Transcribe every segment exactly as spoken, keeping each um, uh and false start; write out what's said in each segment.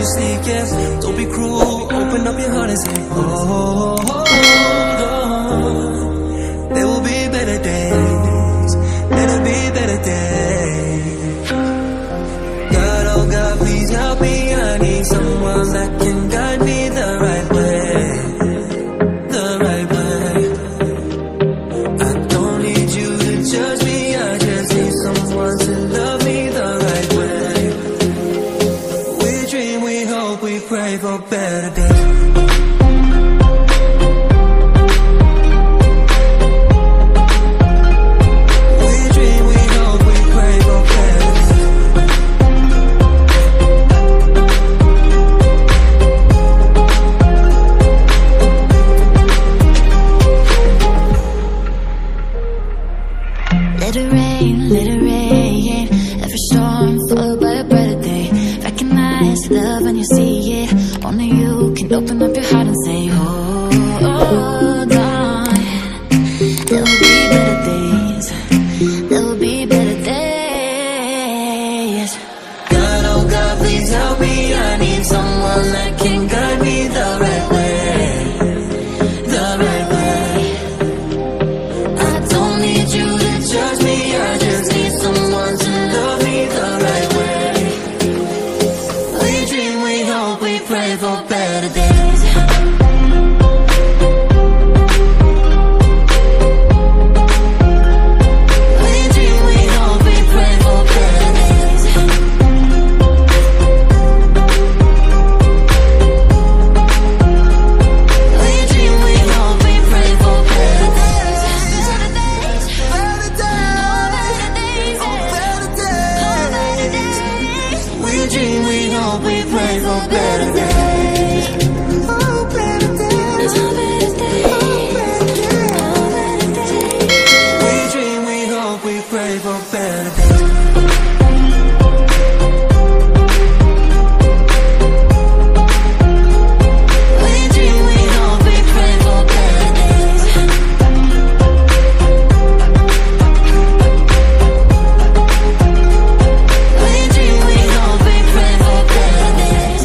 honestly, yeah. Don't be cruel, open up your heart and say, hold on. There will be better days, better be better days. God, oh God, please help me. I need someone that can guide me the right way, the right way. I don't need you to judge me, I just need someone to love me the right way. We dream, we hope, we pray for better days. Let it rain, let it rain. Every storm followed by a brighter day. Recognize love when you see it. Only you can open up your heart and say, hold on. There will be better days. There will be better days. God, oh God, please help me. I need someone that can guide me the right way, the right way. I don't need you to judge me, I just need someone to love me the right way. We dream, we hope, we pray for better days. We dream, we hope, we pray for better days. We dream, we hope, we pray for better days. Better days, better days, better days. We dream, we hope, we pray for better days. Oh, better days, oh, better days, oh, better days. We dream, we hope, we pray for better days. We dream, we hope, we pray for better days. We dream, we hope, we pray for better days.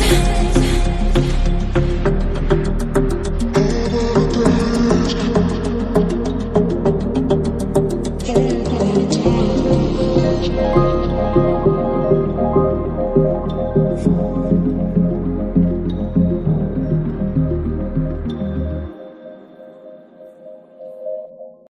Change.